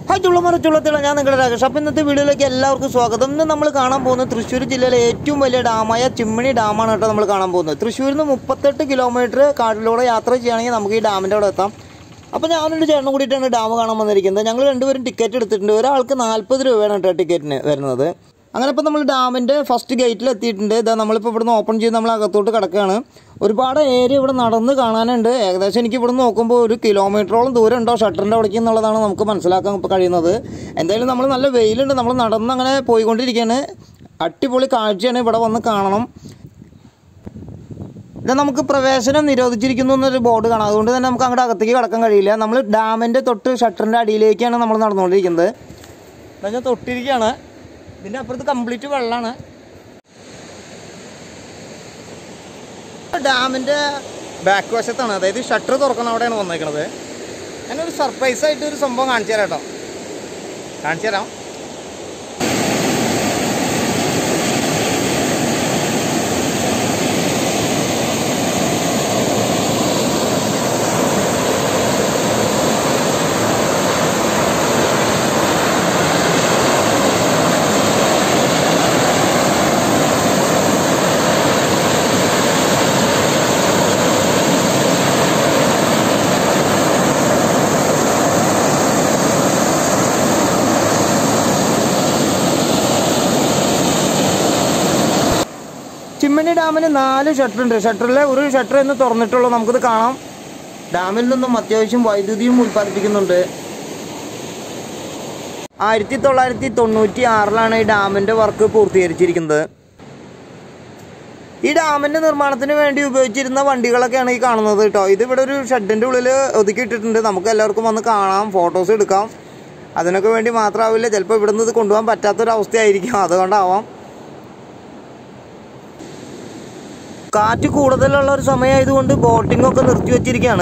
Hi ചുള്ളത്തിലുള്ള ഞാൻ നിങ്ങളുടെ രാകേഷ്. അപ്പോൾ ഇന്നത്തെ വീഡിയോയിലേക്ക് എല്ലാവർക്കും സ്വാഗതം. ഇന്ന് നമ്മൾ കാണാൻ പോകുന്നത് തൃശ്ശൂർ ജില്ലയിലെ ഏറ്റവും വലിയ ഡാമായ ചിമ്മിണി ഡാമാണ് കേട്ടോ നമ്മൾ കാണാൻ പോകുന്നത്. തൃശ്ശൂരിൽ നിന്ന് 38 കിലോമീറ്റർ കാട്ടിലൂടെ യാത്ര ചെയ്യുകയാണെങ്കിൽ നമുക്ക് ഈ ഡാമിൻ്റെ അവിടെ എത്താം. അപ്പോൾ ഞാനൊരു ചേട്ടനും കൂടിയിട്ടാണ് ഡാം കാണാൻ വന്നിരിക്കുന്നത്. ഞങ്ങൾ രണ്ടുപേരും ടിക്കറ്റ് എടുത്തിട്ടുണ്ട്. ഒരാൾക്ക് 40 രൂപയാണ് കേട്ടോ ടിക്കറ്റിന് വരുന്നത്. അങ്ങനെ ഇപ്പോൾ നമ്മൾ ഡാമിൻ്റെ ഫസ്റ്റ് ഗേറ്റിൽ എത്തിയിട്ടുണ്ട്. ഇതാ നമ്മളിപ്പോൾ ഇവിടുന്ന് ഓപ്പൺ ചെയ്ത് നമ്മൾ അകത്തോട്ട് കിടക്കുകയാണ്. ഒരുപാട് ഏരിയ ഇവിടെ നടന്ന് കാണാനുണ്ട്. ഏകദേശം എനിക്ക് ഇവിടുന്ന് നോക്കുമ്പോൾ 1 കിലോമീറ്ററോളം ദൂരം ഉണ്ടോ ഷട്ടറിൻ്റെ അവിടേക്ക് എന്നുള്ളതാണ് നമുക്ക് മനസ്സിലാക്കാൻ ഇപ്പോൾ കഴിയുന്നത്. എന്തായാലും നമ്മൾ നല്ല വെയിലുണ്ട്, നമ്മൾ നടന്ന് അങ്ങനെ പോയിക്കൊണ്ടിരിക്കുകയാണ്. അടിപൊളി കാഴ്ചയാണ്, ഇവിടെ വന്ന് കാണണം. ഇത് നമുക്ക് പ്രവേശനം നിരോധിച്ചിരിക്കുന്നു എന്നൊരു ബോർഡ് കാണാം. അതുകൊണ്ട് തന്നെ നമുക്ക് അങ്ങോട്ട് അകത്തേക്ക് കടക്കാൻ കഴിയില്ല. നമ്മൾ ഡാമിൻ്റെ തൊട്ട് ഷട്ടറിൻ്റെ അടിയിലേക്കാണ് നമ്മൾ നടന്നുകൊണ്ടിരിക്കുന്നത്. ഞാൻ തൊട്ടിരിക്കുകയാണ്. ഇതിൻ്റെ അപ്പുറത്ത് കംപ്ലീറ്റ് വെള്ളമാണ്. ഡാമിൻ്റെ ബാക്ക് വശത്താണ്, അതായത് ഷട്ടർ തുറക്കുന്ന അവിടെയാണ് വന്നേക്കുന്നത്. ഞാനൊരു സർപ്രൈസായിട്ട് ഒരു സംഭവം കാണിച്ചു തരാം കേട്ടോ. കാണിച്ചു തരാം. ചിമ്മിണി ഡാമിന് 4 ഷട്ടറുണ്ട്. ഷട്ടറിൽ ഒരു ഷട്ടർ എന്ന് തുറന്നിട്ടുള്ളൂ. നമുക്കിത് കാണാം. ഡാമിൽ നിന്നും അത്യാവശ്യം വൈദ്യുതിയും ഉൽപ്പാദിപ്പിക്കുന്നുണ്ട്. 1996 ഈ ഡാമിൻ്റെ വർക്ക് പൂർത്തീകരിച്ചിരിക്കുന്നത്. ഈ ഡാമിൻ്റെ നിർമ്മാണത്തിന് വേണ്ടി ഉപയോഗിച്ചിരുന്ന വണ്ടികളൊക്കെയാണ് ഈ കാണുന്നത് കേട്ടോ. ഇതിവിടെ ഒരു ഷെഡിൻ്റെ ഉള്ളിൽ ഒതുക്കിയിട്ടിട്ടുണ്ട്. നമുക്ക് എല്ലാവർക്കും വന്ന് കാണാം, ഫോട്ടോസ് എടുക്കാം. അതിനൊക്കെ വേണ്ടി മാത്രമാവില്ല, ചിലപ്പോൾ ഇവിടുന്ന് ഇത് കൊണ്ടുപോകാൻ പറ്റാത്തൊരവസ്ഥയായിരിക്കും, അതുകൊണ്ടാവാം. കാറ്റ് കൂടുതലുള്ള ഒരു സമയമായതുകൊണ്ട് ബോട്ടിംഗ് ഒക്കെ നിർത്തി വെച്ചിരിക്കുകയാണ്.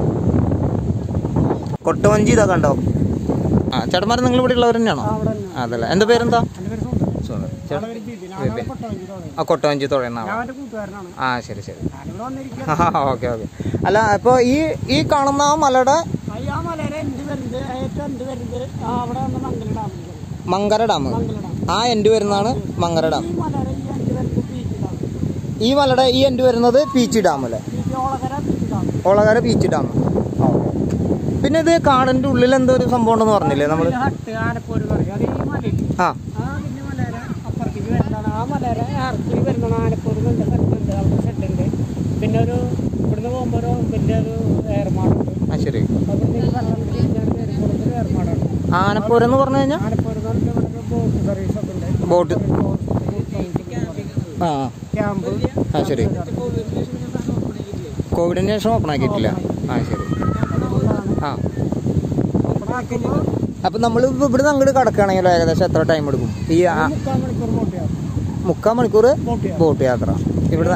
കൊട്ടവഞ്ചി ഇതാ കണ്ടോ. ചേട്ടന്മാർ നിങ്ങൾ ഇവിടെ ഉള്ളവർ തന്നെയാണോ? അതല്ല, എൻ്റെ പേരെന്താ? കൊട്ടവഞ്ചി തുഴയുന്ന. ശരി. ഓക്കെ. അല്ല, ഇപ്പോൾ ഈ കാണുന്ന ആ മലയുടെ മങ്കര ഡാം, ആ എൻഡ് വരുന്നതാണ് മങ്കര ഡാം. ഈ മലയുടെ ഈ എൻഡ് വരുന്നത് പീച്ചി ഡാം അല്ലേ? ഒളകര പീച്ചി ഡാം. പിന്നെ ഇത് കാടിൻ്റെ ഉള്ളിൽ എന്തോ ഒരു സംഭവം ഉണ്ടെന്ന് പറഞ്ഞില്ലേ നമ്മൾ? പിന്നെ ഒരു ഇവിടുന്ന് പോകുമ്പോൾ വലിയൊരു ഏർമാടുണ്ട്. ശരി. ആനപ്പൂരം എന്ന് പറഞ്ഞു കഴിഞ്ഞാൽ ബോട്ട് സർവീസ് ഒക്കെ ഉണ്ട്. ബോട്ട് ശരി. കോവിഡിന് ശേഷം ഓപ്പൺ ആക്കിയിട്ടില്ല. ശരി. അപ്പം നമ്മൾ ഇവിടുന്ന് അങ്ങോട്ട് കിടക്കുകയാണെങ്കിലോ ഏകദേശം എത്ര ടൈം എടുക്കും? ഈ 3/4 മണിക്കൂർ ബോട്ട് യാത്ര. ഇവിടെ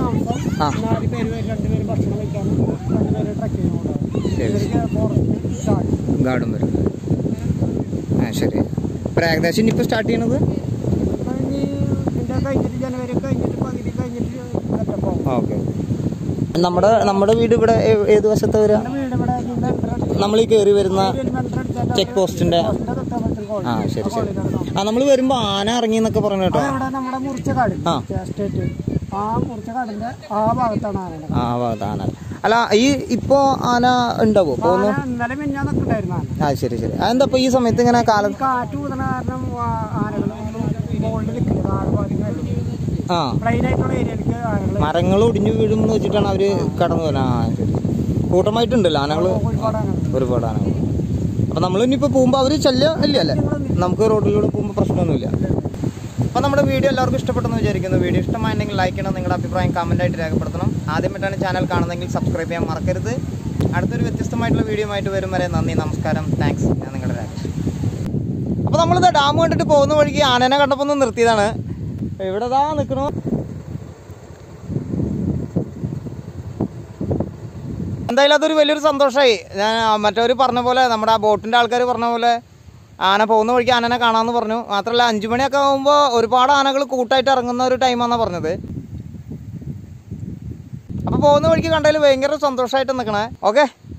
ഗാർഡും വരും. ശരി. ഇപ്പം ഏകദേശം ഇനിയിപ്പോൾ സ്റ്റാർട്ട് ചെയ്യണത് ഓക്കെ. നമ്മുടെ വീട് ഇവിടെ ഏത് വശത്ത് വരിക? നമ്മൾ ഈ കയറി വരുന്ന ചെക്ക് പോസ്റ്റിന്റെ. ശരി. നമ്മൾ വരുമ്പോ ആന ഇറങ്ങി എന്നൊക്കെ പറഞ്ഞു കേട്ടോ. ആ ഭാഗത്ത് ആന. അല്ല, ഇപ്പോ ആന ഉണ്ടാവോ? ശരി. അതെന്താ ഇപ്പൊ ഈ സമയത്ത് ഇങ്ങനെ കാലം മരങ്ങൾ ഒടിഞ്ഞു വീഴും എന്ന് വെച്ചിട്ടാണ് അവര് കടന്നു വരുന്നത്. ശരി. കൂട്ടമായിട്ടുണ്ടല്ലോ ആനകൾ, ഒരുപാട് ആനകൾ. അപ്പൊ നമ്മൾ ഇനിയിപ്പോ പോകുമ്പോ അവര് ശല്യം ഇല്ല അല്ലേ? നമുക്ക് റോഡിലൂടെ പോകുമ്പോൾ പ്രശ്നമൊന്നുമില്ല. അപ്പൊ നമ്മുടെ വീഡിയോ എല്ലാവർക്കും ഇഷ്ടപ്പെട്ടെന്ന് വിചാരിക്കുന്നു. വീഡിയോ ഇഷ്ടമായിട്ടുണ്ടെങ്കിൽ ലൈക്ക് ചെയ്യണം, നിങ്ങളുടെ അഭിപ്രായം കമന്റായിട്ട് രേഖപ്പെടുത്തണം. ആദ്യമായിട്ടാണ് ചാനൽ കാണുന്നതെങ്കിൽ സബ്സ്ക്രൈബ് ചെയ്യാൻ മറക്കരുത്. അടുത്തൊരു വ്യത്യസ്തമായിട്ടുള്ള വീഡിയോ ആയിട്ട് വരും വരെ നന്ദി, നമസ്കാരം, താങ്ക്സ്. ഞാൻ നിങ്ങളുടെ രാകേഷ്. അപ്പൊ നമ്മളിത് ഡാം കണ്ടിട്ട് പോകുന്ന വഴിക്ക് ആനനെ കണ്ടപ്പോൾ ഒന്ന് നിർത്തിയതാണ്. ഇവിടെ നിൽക്കണു. എന്തായാലും അതൊരു വലിയൊരു സന്തോഷമായി. ഞാൻ മറ്റവർ പറഞ്ഞ പോലെ, നമ്മുടെ ആ ബോട്ടിൻ്റെ ആൾക്കാർ പറഞ്ഞ പോലെ ആന പോകുന്ന വഴിക്ക് ആനനെ കാണാമെന്ന് പറഞ്ഞു. മാത്രമല്ല 5 മണിയൊക്കെ ആകുമ്പോൾ ഒരുപാട് ആനകൾ കൂട്ടായിട്ട് ഇറങ്ങുന്ന ഒരു ടൈമാണെന്നാണ് പറഞ്ഞത്. അപ്പോൾ പോകുന്ന വഴിക്ക് കണ്ടതിൽ ഭയങ്കര സന്തോഷമായിട്ട് നിൽക്കണേ. ഓക്കെ.